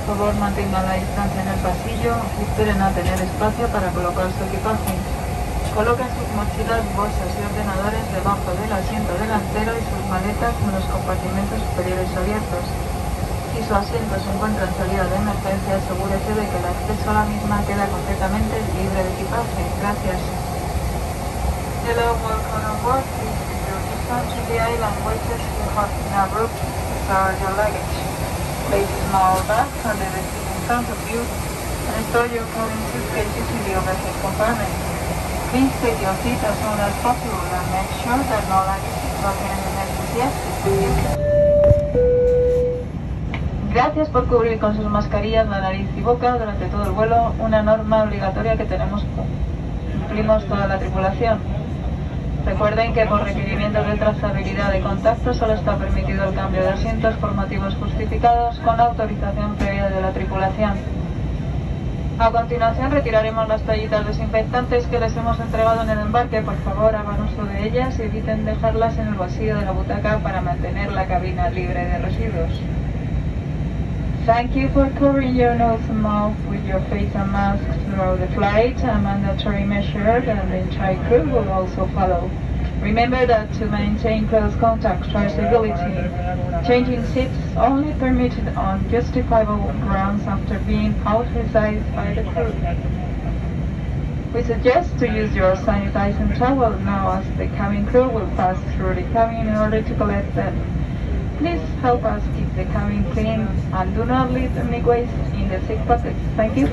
favor mantengan la distancia en el pasillo y esperen a tener espacio para colocar su equipaje. Coloquen sus mochilas, bolsas y ordenadores debajo del asiento delantero y sus maletas en los compartimentos superiores abiertos. Si su asiento se encuentra en salida de emergencia, asegúrese de que el acceso a la misma queda completamente libre de equipaje. Gracias. Hello, welcome on board. Please keep your distance to the island waiters who have in a room to store your luggage. Place small bags under the seat in front of you and store your cabin suitcases in the overhead compartment. Please take your seat as soon as possible and make sure that no luggage is broken in emergency access. Gracias por cubrir con sus mascarillas la nariz y boca durante todo el vuelo, una norma obligatoria que cumplimos toda la tripulación. Recuerden que por requerimientos de trazabilidad de contacto solo está permitido el cambio de asientos por motivos justificados con la autorización previa de la tripulación. A continuación retiraremos las toallitas desinfectantes que les hemos entregado en el embarque. Por favor, hagan uso de ellas y eviten dejarlas en el bolsillo de la butaca para mantener la cabina libre de residuos. Thank you for covering your nose and mouth with your face and mask throughout the flight. A mandatory measure and the entire crew will also follow. Remember that to maintain close contact traceability, changing seats is only permitted on justifiable grounds after being authorized by the crew. We suggest to use your sanitizing towel now as the cabin crew will pass through the cabin in order to collect them. Please help us keep the cabin clean and do not leave any waste in the seat pockets. Thank you.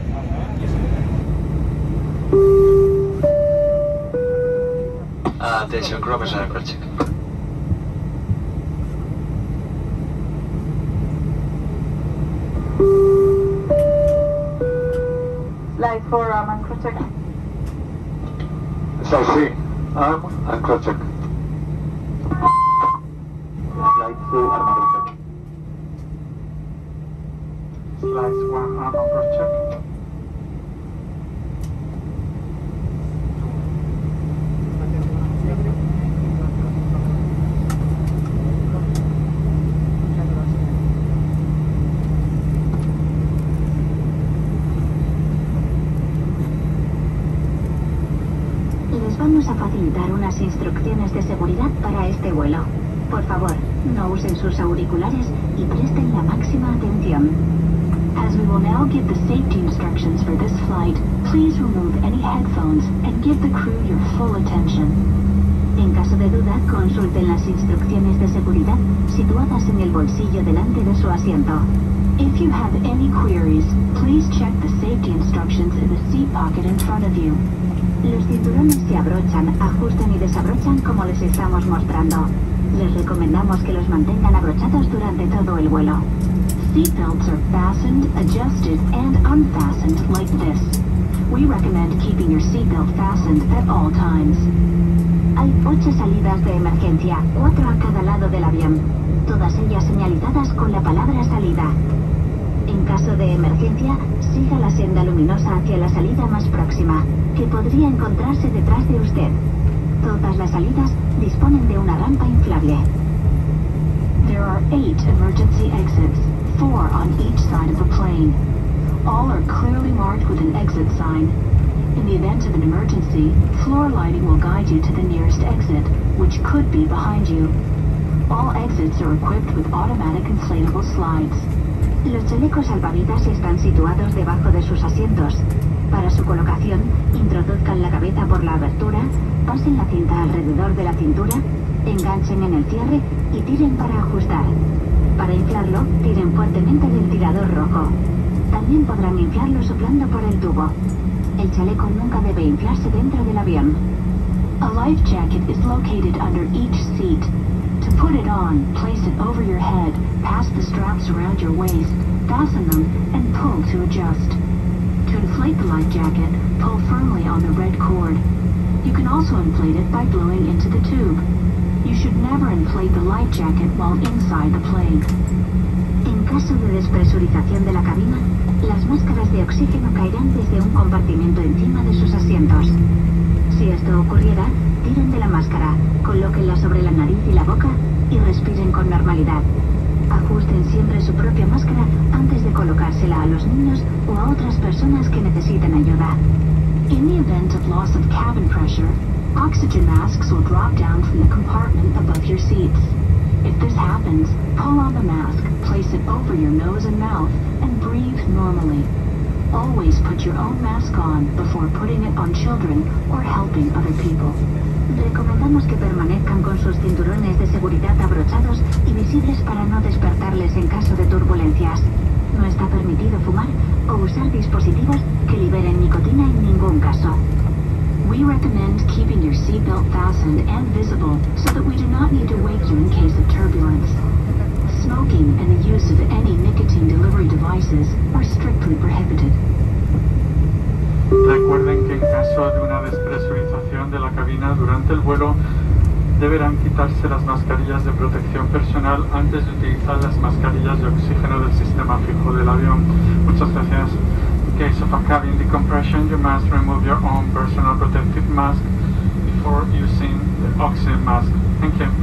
Atención, crew, persona de check. Slide 4, arm and crew check. Slide 3, arm and crew check. Slide 2, arm and crew check. Slide 1, arm and crew check. Vamos a facilitar unas instrucciones de seguridad para este vuelo. Por favor, no usen sus auriculares y presten la máxima atención. As we will now give the safety instructions for this flight, please remove any headphones and give the crew your full attention. En caso de duda, consulten las instrucciones de seguridad situadas en el bolsillo delante de su asiento. If you have any queries, please check the safety instructions in the seat pocket in front of you. Los cinturones se abrochan, ajustan y desabrochan como les estamos mostrando. Les recomendamos que los mantengan abrochados durante todo el vuelo. Seatbelts are fastened, adjusted, and unfastened like this. We recommend keeping your seatbelt fastened at all times. Hay 8 salidas de emergencia, 4 a cada lado del avión, todas ellas señalizadas con la palabra salida. En caso de emergencia, siga la senda luminosa hacia la salida más próxima, que podría encontrarse detrás de usted. Todas las salidas disponen de una rampa inflable. There are 8 emergency exits, 4 on each side of the plane. All are clearly marked with an exit sign. In the event of an emergency, floor lighting will guide you to the nearest exit, which could be behind you. All exits are equipped with automatic inflatable slides. Los chalecos salvavidas están situados debajo de sus asientos. Para su colocación, introduzcan la cabeza por la abertura, pasen la cinta alrededor de la cintura, enganchen en el cierre y tiren para ajustar. Para inflarlo, tiren fuertemente del tirador rojo. También podrán inflarlo soplando por el tubo. El chaleco nunca debe inflarse dentro del avión. A life jacket is located under each seat. To put it on, place it over your head, pass the straps around your waist, fasten them, and pull to adjust. To inflate the life jacket, pull firmly on the red cord. You can also inflate it by blowing into the tube. You should never inflate the life jacket while inside the plane. En caso de despresurización de la cabina, las máscaras de oxígeno caerán desde un compartimento encima de sus asientos. Si esto ocurriera, tiren de la máscara, colóquenla sobre la nariz y la boca y respiren con normalidad. Ajusten siempre su propia máscara antes de colocársela a los niños o a otras personas que necesiten ayuda. In the event of loss of cabin pressure, oxygen masks will drop down from the compartment above your seats. If this happens, pull on the mask, place it over your nose and mouth, and breathe normally. Always put your own mask on before putting it on children or helping other people. Recomendamos que permanezcan con sus cinturones de seguridad abrochados y visibles para no despertarles en caso de turbulencias. No está permitido fumar o usar dispositivos que liberen nicotina en ningún caso. We recommend keeping your seatbelt fastened and visible so that we do not need to wake you in case of turbulence. Smoking and the use of any nicotine delivery devices are strictly prohibited. Recuerden que en caso de una despresurización de la cabina durante el vuelo, deberán quitarse las mascarillas de protección personal antes de utilizar las mascarillas de oxígeno del sistema fijo del avión. Muchas gracias. In case of a cabin decompression, you must remove your own personal protective mask before using the oxygen mask. Thank you.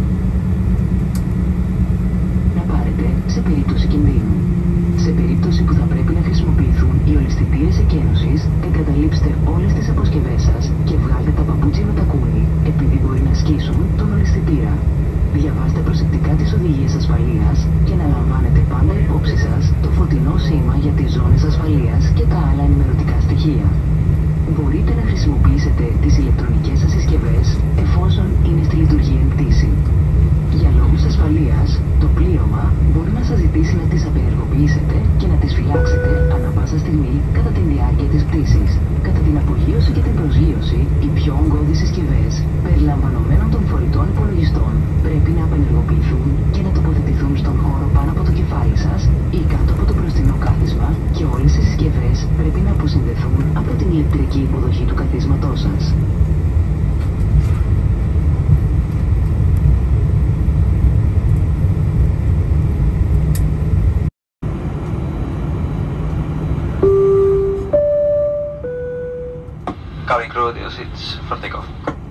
Να πάρετε σε περίπτωση κινδύνου. Σε περίπτωση που θα πρέπει να χρησιμοποιηθούν οι ολισθητήρες εκένωσης, εγκαταλείψτε όλες τις αποσκευές σας και βγάλτε τα παπούτσια με τακούνι, επειδή μπορεί να σκίσουν τον ολισθητήρα. Διαβάστε προσεκτικά τις οδηγίες ασφαλείας και να λαμβάνετε πάντα υπόψη σας το φωτεινό σήμα για τις ζώνες ασφαλείας και τα άλλα ενημερωτικά στοιχεία. Μπορείτε να χρησιμοποιήσετε τις ηλεκτρονικές σας συσκευές εφόσον είναι στη λειτουργία εν πτήση. Για λόγους ασφαλείας, το πλήρωμα μπορεί να σας ζητήσει να τις απενεργοποιήσετε και να τις φυλάξετε ανά πάσα στιγμή κατά τη διάρκεια της πτήσης. Κατά την απογείωση και την προσγείωση, οι πιο ογκώδεις συσκευές, περιλαμβανομένων των φορητών υπολογιστών, πρέπει να απενεργοποιηθούν και να τοποθετηθούν στον χώρο πάνω από το κεφάλι σας ή κάτω από το μπροστινό κάθισμα και όλες οι συσκευές πρέπει να αποσυνδεθούν από την ηλεκτρική υποδοχή του καθίσματός σας. Cabin crew, your seats for takeoff.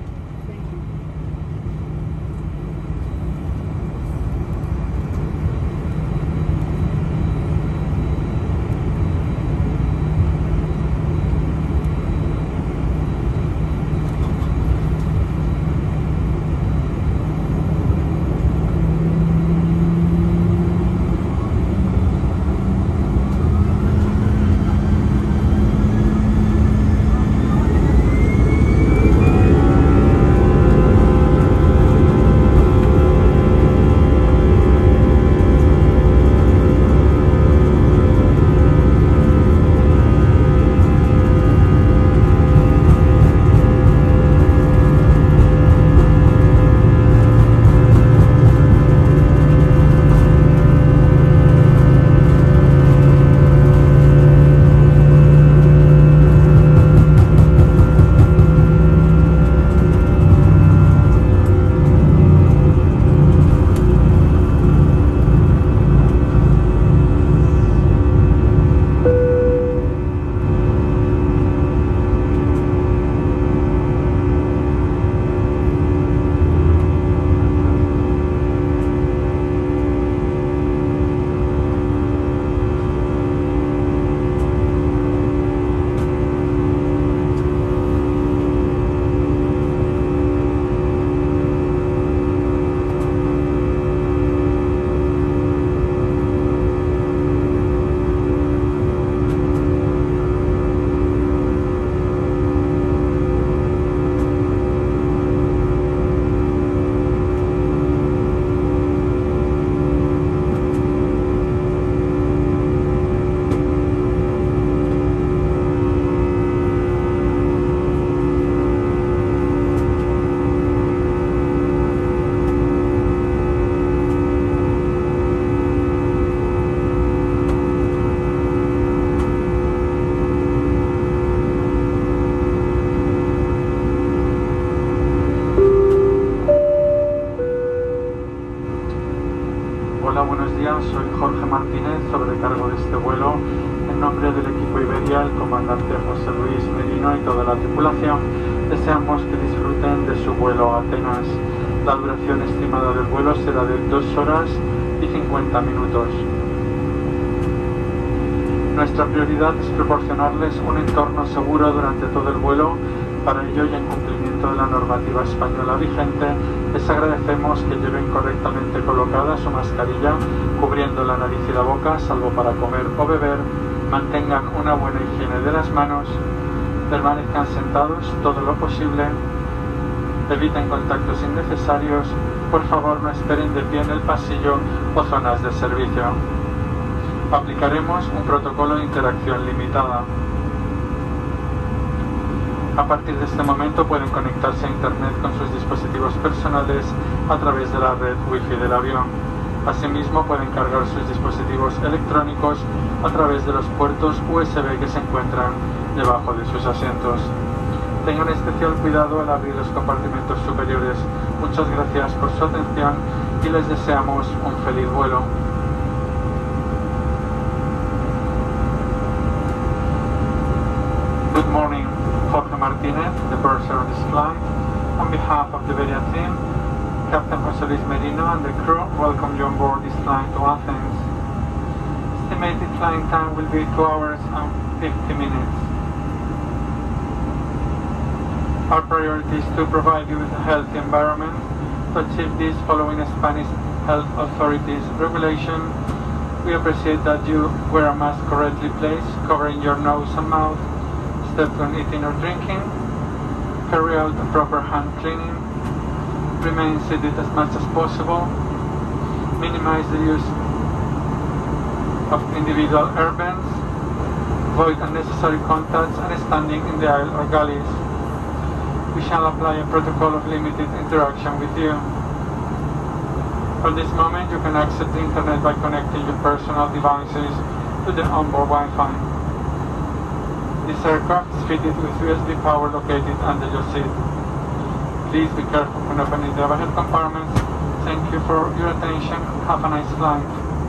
Hola, buenos días. Soy Jorge Martínez, sobrecargo de este vuelo. En nombre del equipo Iberia, el comandante José Luis Merino y toda la tripulación, deseamos que disfruten de su vuelo a Atenas. La duración estimada del vuelo será de 2 horas y 50 minutos. Nuestra prioridad es proporcionarles un entorno seguro durante todo el vuelo. Para ello, y en cumplimiento de la normativa española vigente, les agradecemos que lleven correctamente colocada su mascarilla, cubriendo la nariz y la boca, salvo para comer o beber, mantengan una buena higiene de las manos, permanezcan sentados todo lo posible, eviten contactos innecesarios, por favor no esperen de pie en el pasillo o zonas de servicio. Aplicaremos un protocolo de interacción limitada. A partir de este momento pueden conectarse a Internet con sus dispositivos personales a través de la red Wi-Fi del avión. Asimismo, pueden cargar sus dispositivos electrónicos a través de los puertos USB que se encuentran debajo de sus asientos. Tengan especial cuidado al abrir los compartimentos superiores. Muchas gracias por su atención y les deseamos un feliz vuelo. Good morning, Jorge Martinez, the purser of this flight. On behalf of the Iberia team, Captain José Luis Merino and the crew welcome you on board this flight to Athens. Estimated flying time will be 2 hours and 50 minutes. Our priority is to provide you with a healthy environment. To achieve this, following Spanish health authorities regulation, we appreciate that you wear a mask correctly placed, covering your nose and mouth, step when eating or drinking, carry out a proper hand cleaning, remain seated as much as possible, minimize the use of individual air vents, avoid unnecessary contacts and standing in the aisle or galleys. We shall apply a protocol of limited interaction with you. At this moment, you can access the internet by connecting your personal devices to the onboard Wi-Fi. This aircraft is fitted with USB power located under your seat. Please be careful when opening the overhead compartments. Thank you for your attention. Have a nice flight.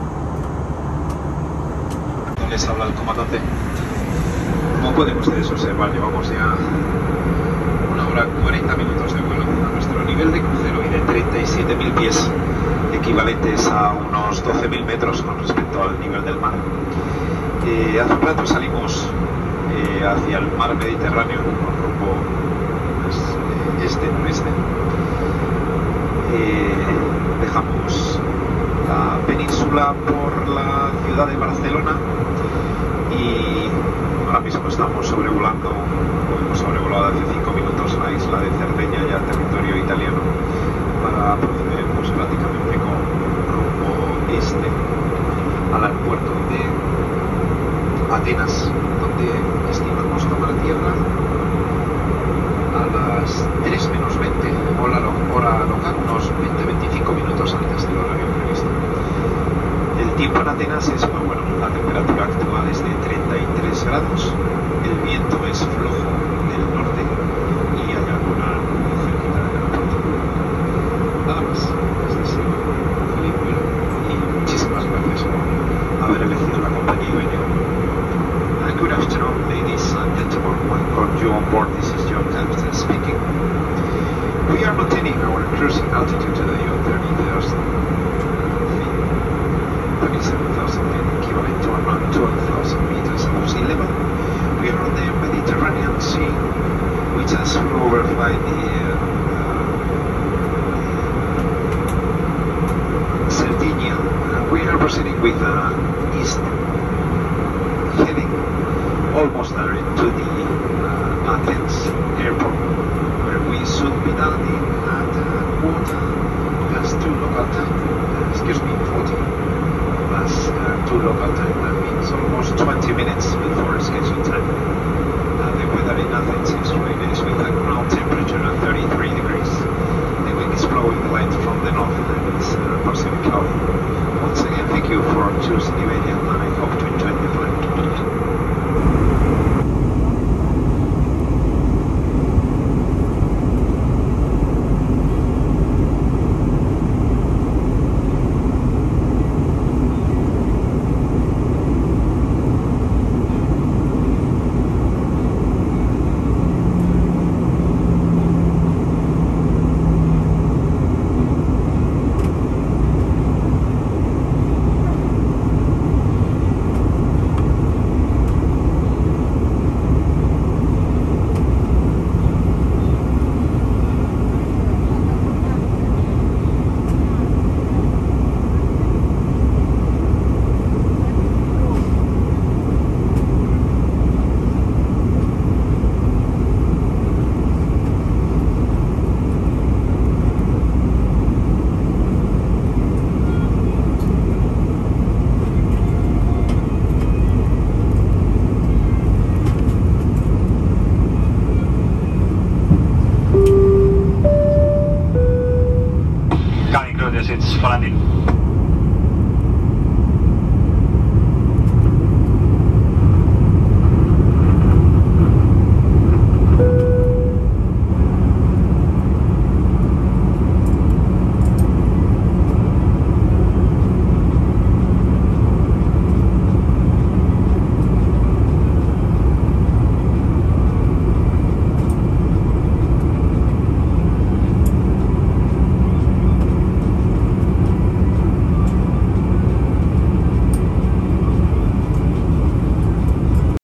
Les habla el comandante. Como pueden ustedes observar, llevamos ya 1 hora 40 minutos de vuelo a nuestro nivel de crucero y de 37.000 pies, equivalentes a unos 12.000 metros con respecto al nivel del mar. Hace un rato salimos hacia el mar Mediterráneo con rumbo este-noreste. Dejamos la península por la ciudad de Barcelona y ahora mismo estamos sobrevolando, o hemos sobrevolado hace 5 minutos, la isla de Cerdeña, ya territorio italiano, para proceder pues, prácticamente con rumbo este al aeropuerto de Atenas, donde estimamos tomar tierra a las 3 menos 20, hora local, unos 20-25 minutos antes del horario previsto. El tiempo en Atenas es muy bueno, la temperatura actual es de 33 grados, el viento es flojo del norte y hay alguna nube cerquita del aeropuerto. Nada más, les deseo un feliz vuelo y muchísimas gracias por haber elegido la compañía Iberia. Good afternoon, ladies and gentlemen. Welcome you on board. This is John Captain speaking. We are maintaining our cruising altitude today of 37,000 feet, equivalent to around 12,000 meters above sea level. We are on the Mediterranean Sea, which has overflight the Sardinia. We are proceeding with east heading almost direct to the Athens